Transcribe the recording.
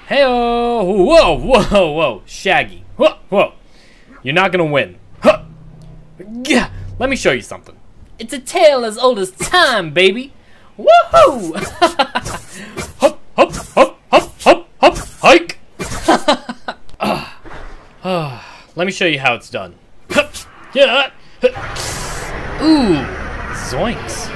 Hey-oh! Whoa, whoa, whoa. Shaggy. Whoa, whoa. You're not gonna win. Huh. Yeah, let me show you something. It's a tale as old as time, baby. Woohoo! Hop, hop, hop, hop, hop, hop, hike! Let me show you how it's done. Yeah. Ooh, zoinks.